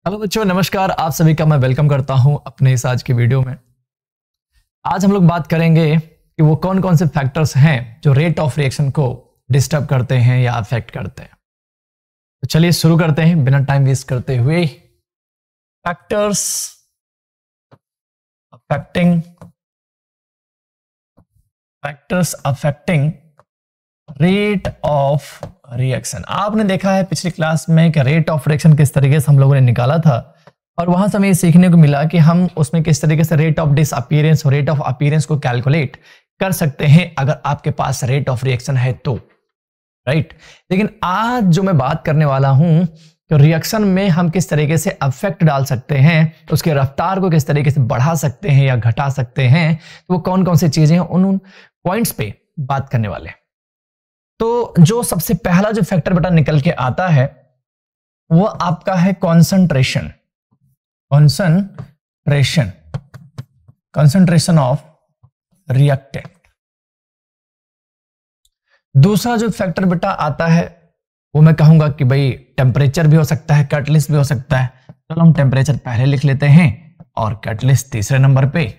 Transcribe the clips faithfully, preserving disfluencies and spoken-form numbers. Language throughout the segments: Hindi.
हेलो बच्चों, नमस्कार। आप सभी का मैं वेलकम करता हूं अपने इस आज की वीडियो में। आज हम लोग बात करेंगे कि वो कौन कौन से फैक्टर्स हैं जो रेट ऑफ रिएक्शन को डिस्टर्ब करते हैं या अफेक्ट करते हैं। तो चलिए शुरू करते हैं बिना टाइम वेस्ट करते हुए। Factors affecting factors affecting rate of reaction. आपने देखा है पिछली क्लास में कि रेट ऑफ रिएक्शन किस तरीके से हम लोगों ने निकाला था, और वहां से हमें सीखने को मिला कि हम उसमें किस तरीके से रेट ऑफ डिसअपीयरेंस और रेट ऑफ अपीयरेंस को कैलकुलेट कर सकते हैं अगर आपके पास रेट ऑफ रिएक्शन है तो, राइट। लेकिन आज जो मैं बात करने वाला हूं तो रिएक्शन में हम किस तरीके से अफेक्ट डाल सकते हैं, उसके रफ्तार को किस तरीके से बढ़ा सकते हैं या घटा सकते हैं, तो वो कौन कौन सी चीजें हैं उन उन पॉइंट्स पे बात करने वाले हैं। तो जो सबसे पहला जो फैक्टर बेटा निकल के आता है वो आपका है concentration concentration concentration of reactant. दूसरा जो फैक्टर बेटा आता है वो मैं कहूंगा कि भाई टेम्परेचर भी हो सकता है, कैटलिस्ट भी हो सकता है। चलो हम टेम्परेचर पहले लिख लेते हैं और कैटलिस्ट तीसरे नंबर पे।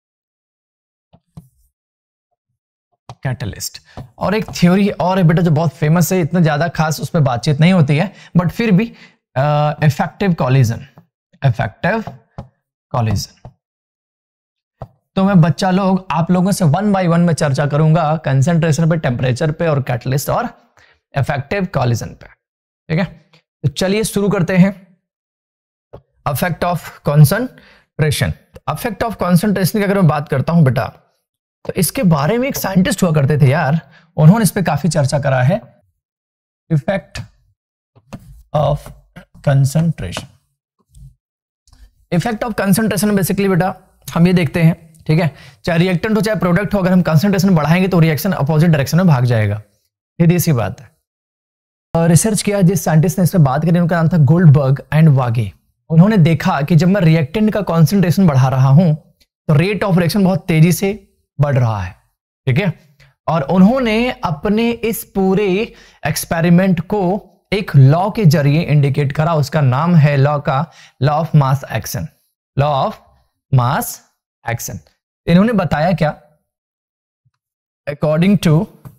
कैटलिस्ट और एक थ्योरी और है बेटा जो बहुत फेमस है, इतना ज्यादा खास उस पर बातचीत नहीं होती है, बट फिर भी इफेक्टिव कॉलिजन इफेक्टिव कॉलिजन। तो मैं बच्चा लोग आप लोगों से वन बाय वन में चर्चा करूंगा कंसंट्रेशन पे, टेम्परेचर पे और कैटलिस्ट और इफेक्टिव कॉलिजन पे, ठीक है। तो चलिए शुरू करते हैं। Affect of concentration. Affect of concentration की अगर मैं बात करता हूं बेटा, तो इसके बारे में एक साइंटिस्ट हुआ करते थे यार, उन्होंने इस पे काफी चर्चा करा है। Effect of concentration. Effect of concentration basically बेटा हम ये देखते हैं, ठीक है, चाहे रिएक्टेंट हो चाहे प्रोडक्ट हो, अगर हम कंसंट्रेशन बढ़ाएंगे तो रिएक्शन अपोजिट डायरेक्शन में भाग जाएगा। सीधी सी बात है। रिसर्च किया जिस साइंटिस्ट ने इस पे बात करी उनका नाम था गोल्डबर्ग एंड वागे। उन्होंने देखा कि जब मैं रिएक्टेंट का कॉन्सेंट्रेशन बढ़ा रहा हूं तो रेट ऑफ रिएक्शन बहुत तेजी से बढ़ रहा है, ठीक है। और उन्होंने अपने इस पूरे एक्सपेरिमेंट को एक लॉ के जरिए इंडिकेट करा, उसका नाम है लॉ का law of mass action law of mass action. इन्होंने बताया क्या, according to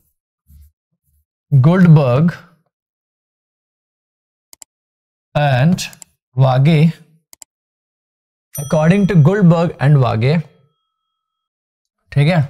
Goldberg and Waage according to Goldberg and Waage ठीक है,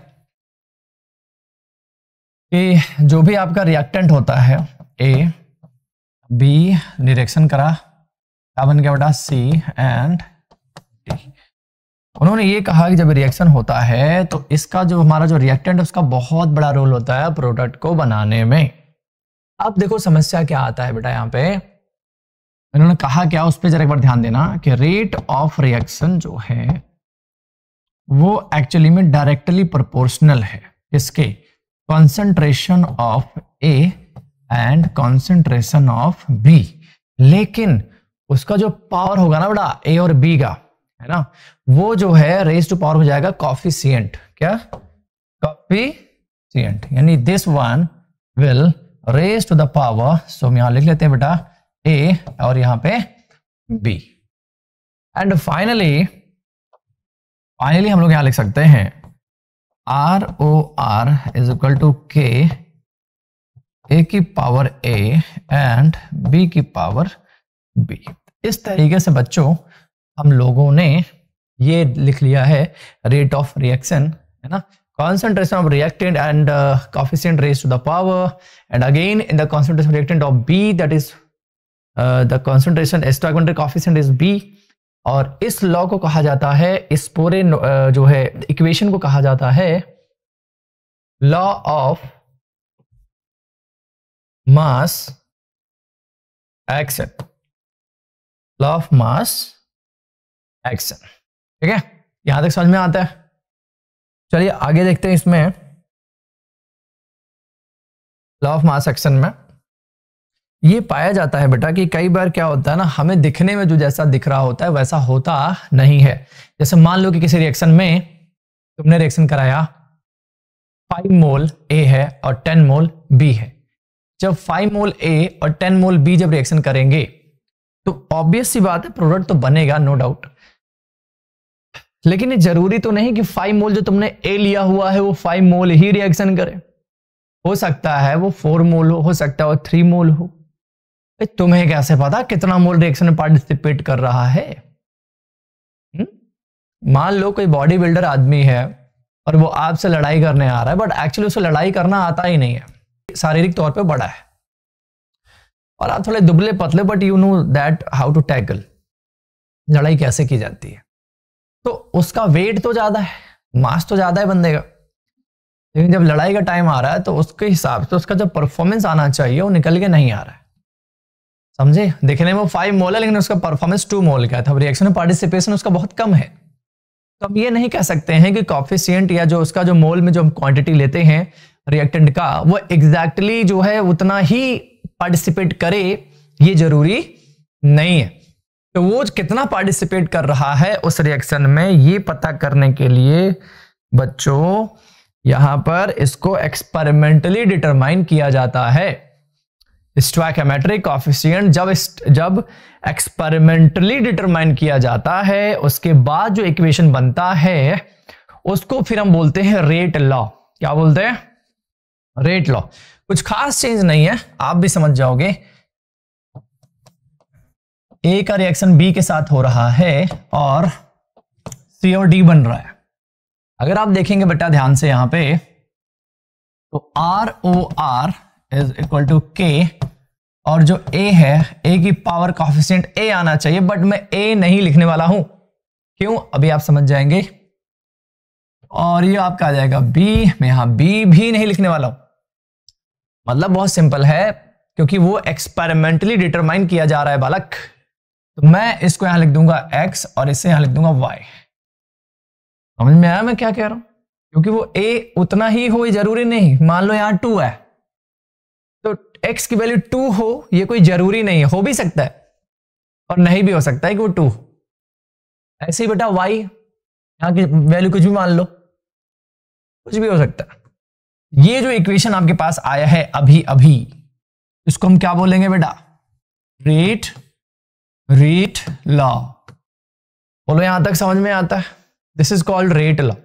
कि जो भी आपका रिएक्टेंट होता है ए बी रिएक्शन करा, क्या बन गया बेटा सी एंड डी। उन्होंने ये कहा कि जब रिएक्शन होता है तो इसका जो हमारा जो रिएक्टेंट है उसका बहुत बड़ा रोल होता है प्रोडक्ट को बनाने में। अब देखो समस्या क्या आता है बेटा, यहाँ पे इन्होंने कहा क्या, उस पर जरा एक बार ध्यान देना कि रेट ऑफ रिएक्शन जो है वो एक्चुअली में डायरेक्टली प्रोपोर्शनल है इसके concentration of A and concentration of B. लेकिन उसका जो पावर होगा ना बेटा ए और बी का, है ना, वो जो है रेज टू पावर हो जाएगा कॉफिशिएंट। क्या कॉफिशिएंट, यानी this one will raise to the power, so हम यहां लिख लेते हैं बेटा ए और यहां पे बी। एंड फाइनली फाइनली हम लोग यहां लिख सकते हैं R O R is equal to K A की पावर ए एंड बी की पावर बी। इस तरीके से बच्चों हम लोगों ने ये लिख लिया है रेट ऑफ रिएक्शन, है ना, concentration of reactant and uh, coefficient raised to the power, and again in the concentration of reactant of B, that is uh, the concentration stoichiometric coefficient is B। और इस लॉ को कहा जाता है, इस पूरे uh, जो है इक्वेशन को कहा जाता है law of mass action law of mass action, ठीक है। यहां तक समझ में आता है। चलिए आगे देखते हैं। इसमें लॉ ऑफ मास एक्शन में ये पाया जाता है बेटा कि कई बार क्या होता है ना, हमें दिखने में जो जैसा दिख रहा होता है वैसा होता नहीं है। जैसे मान लो कि किसी रिएक्शन में तुमने रिएक्शन कराया, फाइव मोल ए है और टेन मोल बी है। जब फाइव मोल ए और टेन मोल बी जब रिएक्शन करेंगे तो ऑब्वियस सी बात है प्रोडक्ट तो बनेगा, नो डाउट। लेकिन ये जरूरी तो नहीं कि फाइव मोल जो तुमने ए लिया हुआ है वो फाइव मोल ही रिएक्शन करे। हो सकता है वो फोर मोल हो, हो सकता है वो थ्री मोल हो। तुम्हें कैसे पता कितना मोल रिएक्शन में पार्टिसिपेट कर रहा है? मान लो कोई बॉडी बिल्डर आदमी है और वो आपसे लड़ाई करने आ रहा है, बट एक्चुअली उसे लड़ाई करना आता ही नहीं है, शारीरिक तौर पे बड़ा है, और आप थोड़े दुबले पतले, but you know that how to tackle, लड़ाई कैसे की जाती है। तो उसका वेट तो ज्यादा है, मास तो ज्यादा है बंदे का, लेकिन जब लड़ाई का टाइम आ रहा है तो उसके हिसाब से उसका जो परफॉर्मेंस आना चाहिए वो निकल के नहीं आ रहा है। समझे? देखने में वो फाइव मोल है लेकिन उसका परफॉर्मेंस टू मोल का था, रिएक्शन में पार्टिसिपेशन उसका बहुत कम है। तो हम ये नहीं कह सकते हैं कि कॉफिशिएंट या जो उसका जो मोल में जो हम क्वांटिटी लेते हैं रिएक्टेंट का वो एग्जैक्टली exactly जो है उतना ही पार्टिसिपेट करे, ये जरूरी नहीं है। तो वो कितना पार्टिसिपेट कर रहा है उस रिएक्शन में, ये पता करने के लिए बच्चों यहां पर इसको एक्सपेरिमेंटली डिटरमाइन किया जाता है। स्टोइकोमेट्रिक कॉफिशिएंट जब जब एक्सपेरिमेंटली डिटरमाइन किया जाता है, उसके बाद जो इक्वेशन बनता है उसको फिर हम बोलते हैं रेट लॉ। क्या बोलते हैं? Rate law. कुछ खास चेंज नहीं है, आप भी समझ जाओगे। ए का रिएक्शन बी के साथ हो रहा है और सी और डी बन रहा है। अगर आप देखेंगे बेटा ध्यान से यहां पे, तो R O R is equal to K, और जो ए है, ए की पावर कॉफिशिएंट ए आना चाहिए, बट मैं ए नहीं लिखने वाला हूं। क्यों? अभी आप समझ जाएंगे। और ये आपका आ जाएगा बी, मैं यहां बी भी नहीं लिखने वाला हूं। मतलब बहुत सिंपल है, क्योंकि वो एक्सपेरिमेंटली डिटरमाइन किया जा रहा है बालक। तो मैं इसको यहां लिख दूंगा x और इसे यहां लिख दूंगा y। समझ में आया मैं क्या कह रहा हूं? क्योंकि वो a उतना ही हो, जरूरी नहीं। मान लो यहां टू है तो x की वैल्यू टू हो, ये कोई जरूरी नहीं है। हो भी सकता है और नहीं भी हो सकता है कि वो टू। ऐसे ही बेटा y, यहां की वैल्यू कुछ भी मान लो, कुछ भी हो सकता है। ये जो इक्वेशन आपके पास आया है अभी अभी, इसको हम क्या बोलेंगे बेटा? Rate rate law. बोलो यहां तक समझ में आता है? This is called rate law.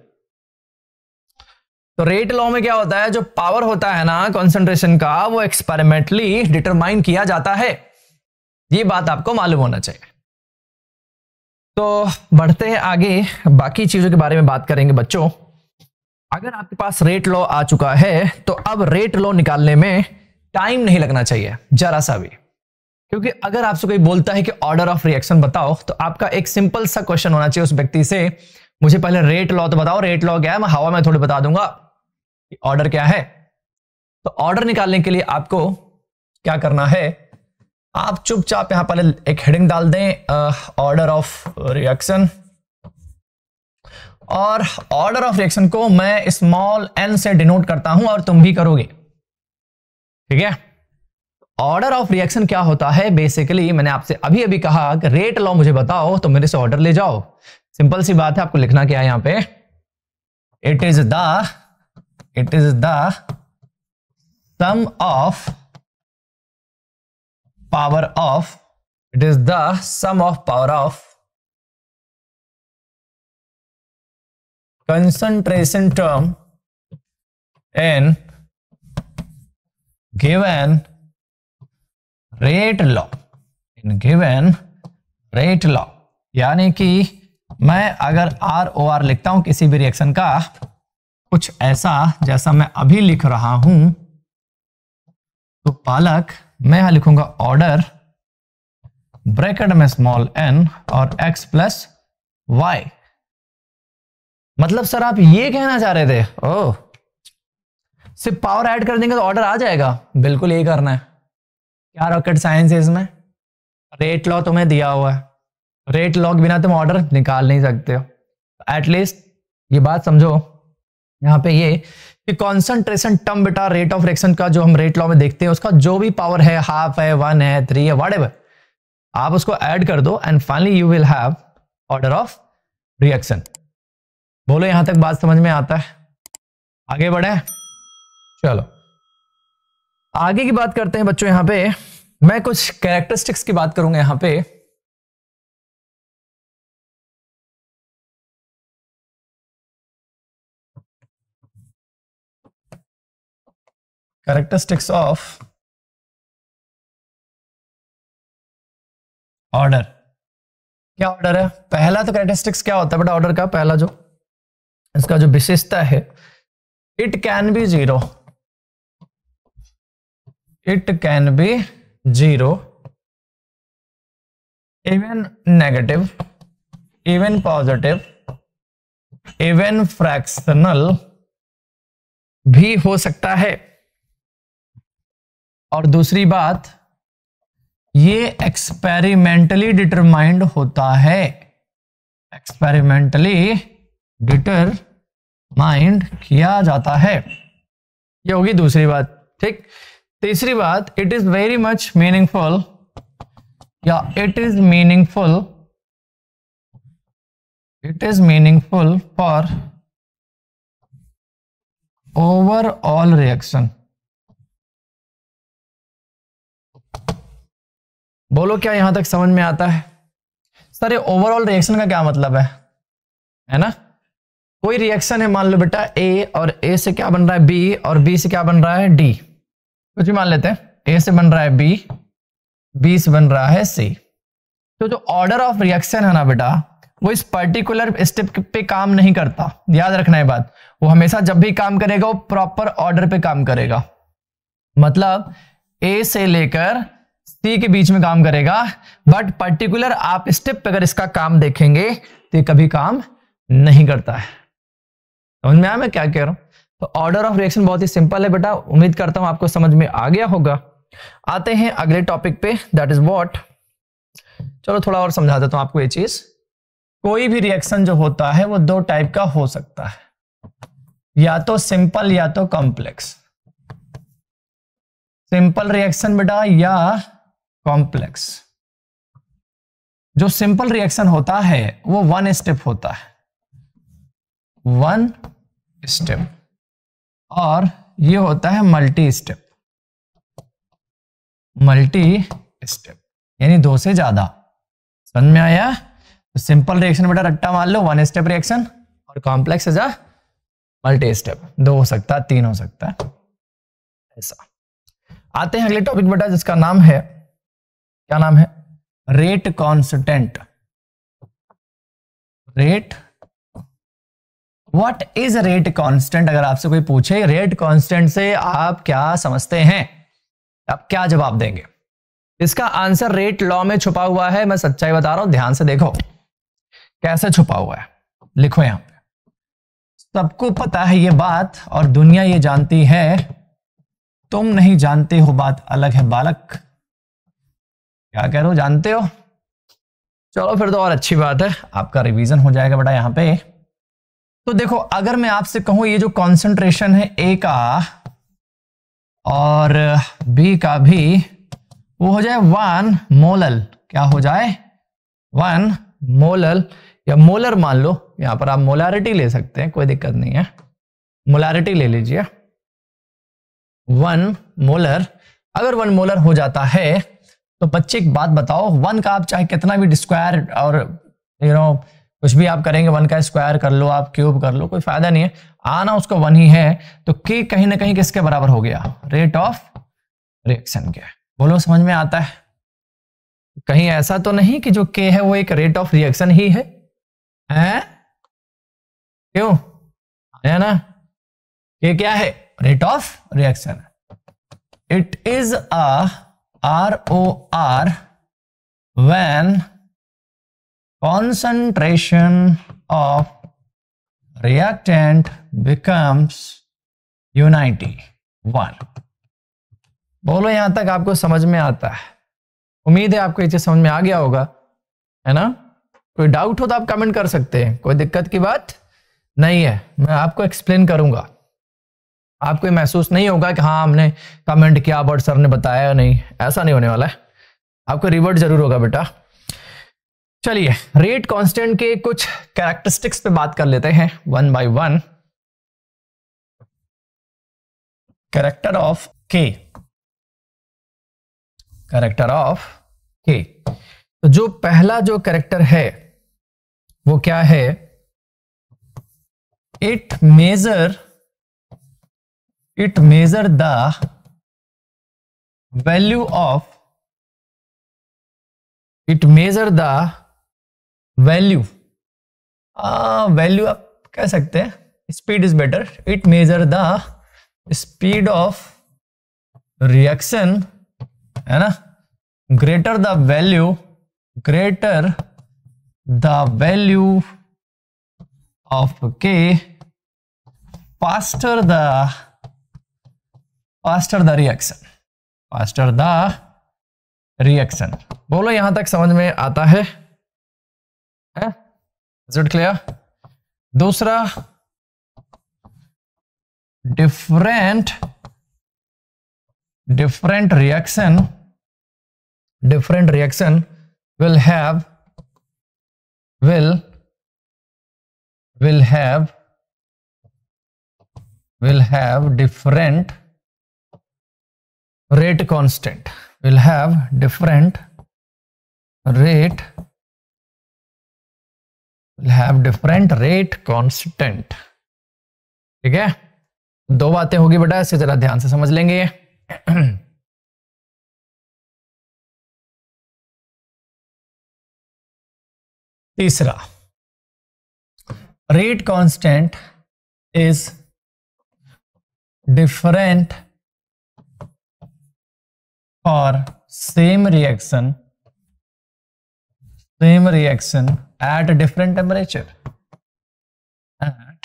तो रेट लॉ में क्या होता है, जो पावर होता है ना कॉन्सेंट्रेशन का, वो एक्सपेरिमेंटली डिटरमाइन किया जाता है। ये बात आपको मालूम होना चाहिए। तो बढ़ते हैं आगे, बाकी चीजों के बारे में बात करेंगे बच्चों। अगर आपके पास रेट लॉ आ चुका है तो अब रेट लॉ निकालने में टाइम नहीं लगना चाहिए जरा सा भी। क्योंकि अगर आपसे कोई बोलता है कि ऑर्डर ऑफ रिएक्शन बताओ, तो आपका एक सिंपल सा क्वेश्चन होना चाहिए उस व्यक्ति से, मुझे पहले रेट लॉ तो बताओ, रेट लॉ क्या है, मैं हवा में थोड़ी बता दूंगा ऑर्डर क्या है। तो ऑर्डर निकालने के लिए आपको क्या करना है, आप चुपचाप यहां पहले एक हेडिंग डाल दें, ऑर्डर ऑफ रिएक्शन। और ऑर्डर ऑफ रिएक्शन को मैं स्मॉल एन से डिनोट करता हूं और तुम भी करोगे, ठीक है। ऑर्डर ऑफ रिएक्शन क्या होता है, बेसिकली मैंने आपसे अभी अभी कहा कि रेट लॉ मुझे बताओ, तो मेरे से ऑर्डर ले जाओ। सिंपल सी बात है, आपको लिखना क्या है यहां पे, it is the it is the sum of power of it is the sum of power of concentration term in given rate law in given rate law। यानी कि मैं अगर आर ओ आर लिखता हूं किसी भी रिएक्शन का, कुछ ऐसा जैसा मैं अभी लिख रहा हूं, तो पालक मैं यहां लिखूंगा ऑर्डर ब्रैकेट में स्मॉल एन और एक्स प्लस वाई। मतलब सर आप ये कहना चाह रहे थे, ओह सिर्फ पावर ऐड कर देंगे तो ऑर्डर आ जाएगा? बिल्कुल यही करना है। क्या रॉकेट साइंस है इसमें? रेट लॉ तुम्हें दिया हुआ है, रेट लॉ के बिना तुम ऑर्डर निकाल नहीं सकते हो। एटलीस्ट ये बात समझो यहां पे ये कि कॉन्सेंट्रेशन टर्म बेटा रेट ऑफ रिएक्शन का जो हम रेट लॉ में देखते हैं, उसका जो भी पावर है, हाफ है, वन है, थ्री है, व्हाटएवर, आप उसको ऐड कर दो and finally you will have order of reaction. बोलो यहां तक बात समझ में आता है? आगे बढ़े, चलो आगे की बात करते हैं बच्चों। यहां पे मैं कुछ कैरेक्टरिस्टिक्स की बात करूंगा यहां पे। Characteristics of order. क्या ऑर्डर है? पहला तो कैरेक्टरिस्टिक्स क्या होता है बेटा ऑर्डर का? पहला जो इसका जो विशेषता है, it can be zero, it can be zero, even negative, even positive, even fractional भी हो सकता है। और दूसरी बात, ये एक्सपेरिमेंटली डिटरमाइंड होता है, एक्सपेरिमेंटली डिटरमाइंड किया जाता है। ये होगी दूसरी बात, ठीक। तीसरी बात, it is very much meaningful, या it is meaningful, it is meaningful for overall reaction. बोलो क्या यहां तक समझ में आता है? सर ये ओवरऑल रिएक्शन का क्या मतलब है? है ना, कोई रिएक्शन है, मान लो बेटा ए, और ए से क्या बन रहा है बी, और बी से क्या बन रहा है डी, कुछ भी मान लेते हैं। ए से बन रहा है बी, बी से बन रहा है सी। तो जो ऑर्डर ऑफ रिएक्शन है ना बेटा, वो इस पर्टिकुलर स्टेप पे काम नहीं करता, याद रखना है बात। वो हमेशा जब भी काम करेगा वो प्रॉपर ऑर्डर पे काम करेगा। मतलब ए से लेकर सी के बीच में काम करेगा, बट पर्टिकुलर आप स्टेप पे अगर इसका काम देखेंगे तो ये कभी काम नहीं करता है। समझ में आया मैं क्या कह रहा हूं? तो ऑर्डर ऑफ रिएक्शन बहुत ही सिंपल है बेटा, उम्मीद करता हूं आपको समझ में आ गया होगा। आते हैं अगले टॉपिक पे, दैट इज व्हाट। चलो थोड़ा और समझा देता हूं आपको ये चीज। कोई भी रिएक्शन जो होता है वो दो टाइप का हो सकता है, या तो सिंपल या तो कॉम्प्लेक्स। सिंपल रिएक्शन बेटा या कॉम्प्लेक्स। जो सिंपल रिएक्शन होता है वो वन स्टेप होता है, वन स्टेप, और ये होता है मल्टी स्टेप, मल्टी स्टेप यानी दो से ज्यादा। समझ में आया? तो सिंपल रिएक्शन बेटा रट्टा मान लो वन स्टेप रिएक्शन, और कॉम्प्लेक्स है जा मल्टी स्टेप, दो हो सकता है, तीन हो सकता है, ऐसा। आते हैं अगले टॉपिक बेटा जिसका नाम है, क्या नाम है? Rate constant. Rate, what is rate constant? अगर आपसे कोई पूछे रेट कांस्टेंट से आप क्या समझते हैं, आप क्या जवाब देंगे? इसका आंसर रेट लॉ में छुपा हुआ है। मैं सच्चाई बता रहा हूं, ध्यान से देखो कैसे छुपा हुआ है। लिखो यहां पे, सबको पता है ये बात और दुनिया ये जानती है, तुम नहीं जानते हो बात अलग है बालक। क्या कह रहे हो, जानते हो? चलो फिर तो और अच्छी बात है, आपका रिवीजन हो जाएगा बेटा यहां पे। तो देखो अगर मैं आपसे कहूं ये जो कॉन्सेंट्रेशन है ए का और बी का भी, वो हो जाए वन मोलल। क्या हो जाए? वन मोलल, या मोलर मान लो। यहां पर आप मोलारिटी ले सकते हैं, कोई दिक्कत नहीं है, मोलारिटी ले लीजिए। वन मोलर, अगर वन मोलर हो जाता है तो बच्चे एक बात बताओ, वन का आप चाहे कितना भी स्क्वायर और यू नो कुछ भी आप करेंगे, वन का स्क्वायर कर लो, आप क्यूब कर लो, कोई फायदा नहीं है, आना उसको वन ही है। तो के कहीं ना कहीं किसके बराबर हो गया? रेट ऑफ रिएक्शन के। बोलो समझ में आता है? कहीं ऐसा तो नहीं कि जो के है वो एक रेट ऑफ रिएक्शन ही है, हैं? क्यों है ना? ये क्या है? Rate of reaction. It is a R O R when concentration of reactant becomes unity one. बोलो यहां तक आपको समझ में आता है? उम्मीद है आपको ये चीज समझ में आ गया होगा, है ना? कोई डाउट हो तो आप कमेंट कर सकते हैं, कोई दिक्कत की बात नहीं है, मैं आपको एक्सप्लेन करूंगा। आपको ये महसूस नहीं होगा कि हाँ हमने कमेंट किया बट सर ने बताया नहीं, ऐसा नहीं होने वाला है, आपको रिवर्ट जरूर होगा बेटा। चलिए रेट कांस्टेंट के कुछ कैरेक्टरिस्टिक्स पे बात कर लेते हैं one by one. Character of K, character of K. तो जो पहला जो कैरेक्टर है वो क्या है, it measure it measure the value of it measure the value value आप कह सकते हैं, speed is better, it measure the speed of reaction, है ना, greater the value greater the value of K faster the faster the reaction faster the reaction. बोलो यहां तक समझ में आता है, है? Is it clear? दूसरा, different different reaction different reaction will have will will have will have different rate constant will have different rate will have different rate constant। ठीक है, दो बातें होगी बेटा, इसे जरा ध्यान से समझ लेंगे। तीसरा, rate constant is different for same reaction same reaction at different temperature at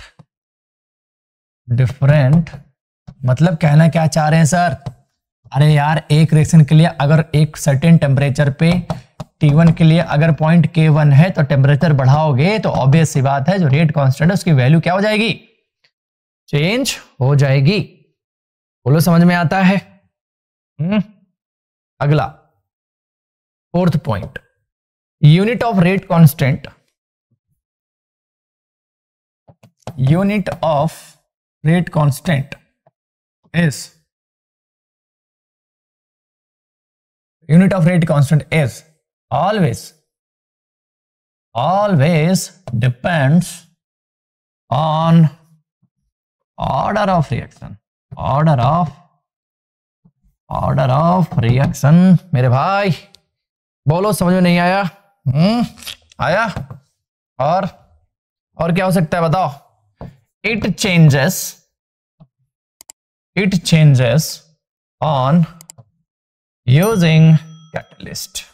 different मतलब कहना क्या चाह रहे हैं सर, अरे यार एक रिएक्शन के लिए अगर एक सर्टेन टेम्परेचर पे टी वन के लिए अगर पॉइंट के वन है तो टेम्परेचर बढ़ाओगे तो ऑब्वियस सी बात है जो रेट कांस्टेंट है उसकी वैल्यू क्या हो जाएगी, चेंज हो जाएगी। बोलो समझ में आता है? हम्म अगला fourth point, unit of rate constant unit of rate constant is unit of rate constant is always always depends on order of reaction order of order of reaction। मेरे भाई बोलो समझ में नहीं आया? हम्म आया? और और क्या हो सकता है बताओ? it changes it changes on using catalyst।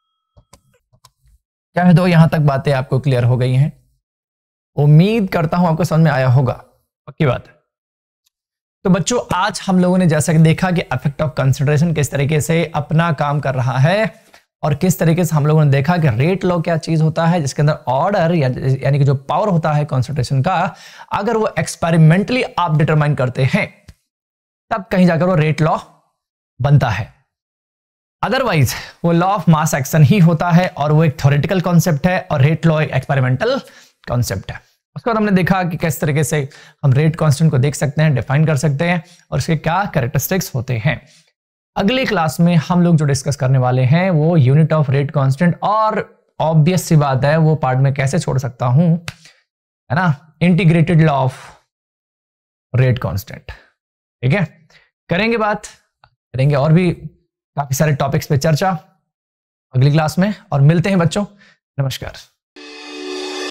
क्या है, दो यहां तक बातें आपको क्लियर हो गई हैं, उम्मीद करता हूं आपको समझ में आया होगा, पक्की बात है। तो बच्चों आज हम लोगों ने जैसा कि देखा कि इफेक्ट ऑफ कंसंट्रेशन किस तरीके से अपना काम कर रहा है और किस तरीके से हम लोगों ने देखा कि रेट लॉ क्या चीज होता है जिसके अंदर ऑर्डर या, यानी कि जो पावर होता है कंसंट्रेशन का, अगर वो एक्सपेरिमेंटली आप डिटरमाइन करते हैं तब कहीं जाकर वो रेट लॉ बनता है, अदरवाइज वो लॉ ऑफ मास एक्शन ही होता है और वो एक थ्योरेटिकल कॉन्सेप्ट है और रेट लॉ एक एक्सपेरिमेंटल कॉन्सेप्ट है। उसके बाद हमने देखा कि किस तरीके से हम रेट कांस्टेंट को देख सकते हैं, डिफाइन कर सकते हैं और उसके क्या कैरेक्टरिस्टिक्स होते हैं। अगली क्लास में हम लोग जो डिस्कस करने वाले हैं वो यूनिट ऑफ रेट कांस्टेंट, और ऑब्वियस सी बात है वो पार्ट में कैसे छोड़ सकता हूं, है ना, integrated law of rate constant. ठीक है, करेंगे बात करेंगे और भी काफी सारे टॉपिक्स पे चर्चा अगली क्लास में, और मिलते हैं बच्चों, नमस्कार।